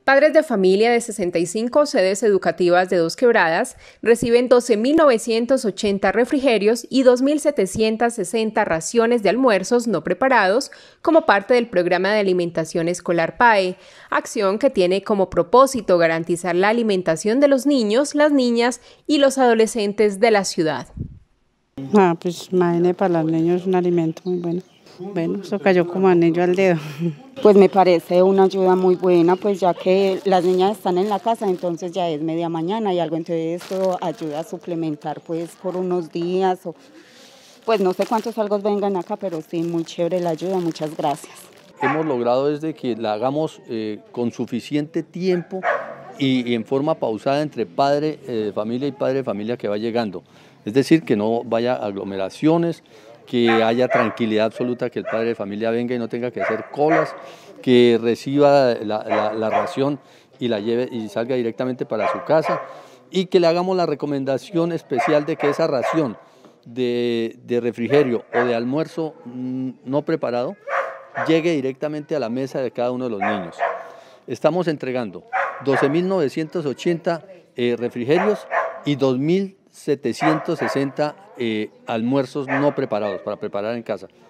Padres de familia de 65 sedes educativas de Dos Quebradas reciben 12.980 refrigerios y 2.760 raciones de almuerzos no preparados como parte del programa de alimentación escolar PAE, acción que tiene como propósito garantizar la alimentación de los niños, las niñas y los adolescentes de la ciudad. Pues imagínate, para los niños es un alimento muy bueno. Bueno, eso cayó como anillo al dedo. Pues me parece una ayuda muy buena, pues ya que las niñas están en la casa, entonces ya es media mañana y algo, entonces esto ayuda a suplementar pues por unos días, o pues no sé cuántos algos vengan acá, pero sí, muy chévere la ayuda, muchas gracias. Hemos logrado desde que la hagamos con suficiente tiempo y en forma pausada entre padre de familia y padre de familia que va llegando. Es decir, que no vaya a aglomeraciones, que haya tranquilidad absoluta, que el padre de familia venga y no tenga que hacer colas, que reciba la ración y la lleve y salga directamente para su casa, y que le hagamos la recomendación especial de que esa ración de refrigerio o de almuerzo no preparado llegue directamente a la mesa de cada uno de los niños. Estamos entregando 12.980 refrigerios y 2.760 almuerzos no preparados para preparar en casa.